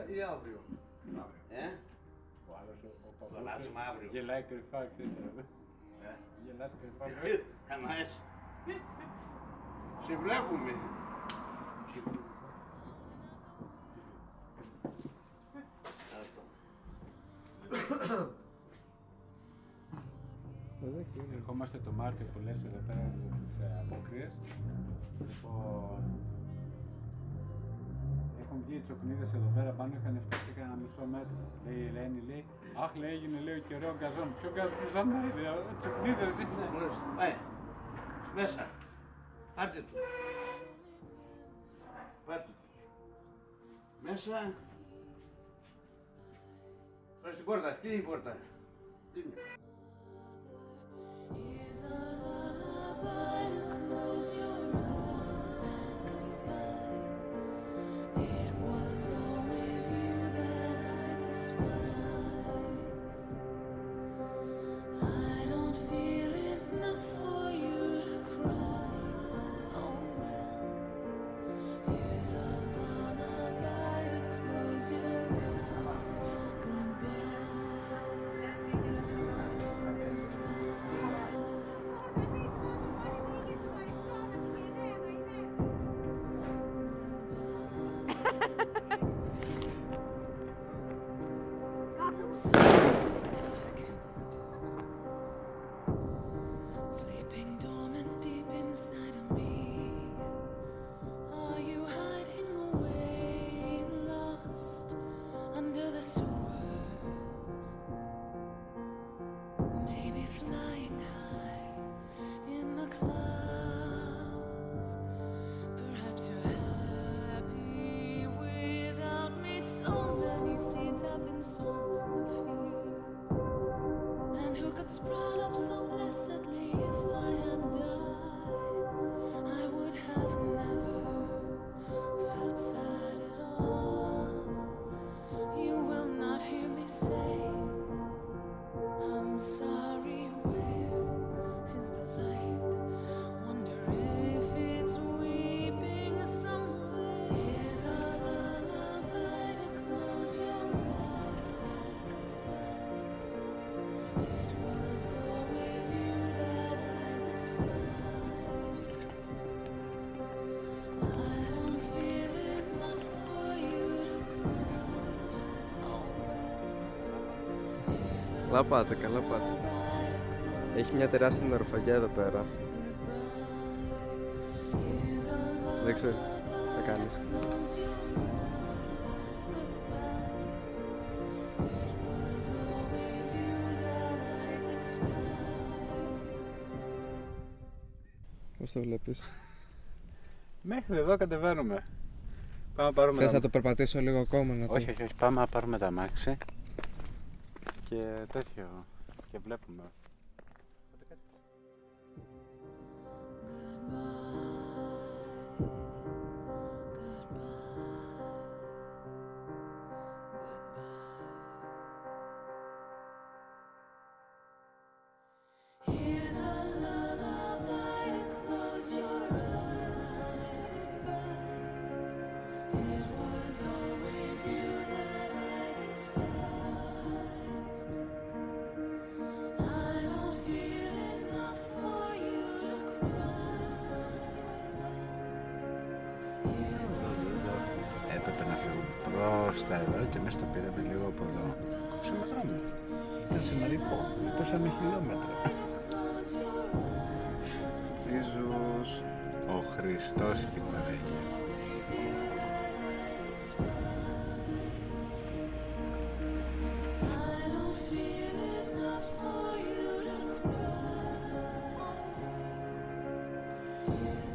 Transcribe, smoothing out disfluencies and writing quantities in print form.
ή αύριο? Ο άλλος ο παππούς αλλάζουμε αύριο. γελάει κρυφά, ξέρετε. Γελάς κρυφά. Κανάς. Σε βλέπουμε. Ερχόμαστε το Μάρτιο που λες εδώ πέρα τις απόκριες. Λοιπόν, έχουν βγει οι τσοκνίδες εδώ πέρα πάνω, είχαν φτάσει κανένα μισό μέτρο. Λέει η Ελένη, λέει, αχ, λέει, έγινε, λέει, ο καιρό γκαζόν. Ποιο γκαζόν, λέει, τσοκνίδες είναι. Πάει, μέσα. Πάρτε του. Πάρτε του. Μέσα. Τώρα στην πόρτα, κλείνει η πόρτα. Κλείνει. Καλά πάτε, καλά πάτε. Έχει μια τεράστια νεροφαγιά εδώ πέρα. Δεν ξέρω, θα κάνεις. Πώς το βλέπεις? Μέχρι εδώ κατεβαίνουμε. Πάμε να πάρουμε. Θες να το περπατήσω λίγο ακόμα να το... Όχι, όχι, όχι. Πάμε να πάρουμε τα αμάξι και τέτοιο και βλέπουμε. Έπρεπε να φύγουμε προς τα εδώ και εμείς το πήραμε λίγο από εδώ. Κόψαμε δρόμο. Ήταν σημαντικό. Πόσαμε χιλιόμετρα. Τζίζους. Ο Χριστός και η Παναγία. Yes.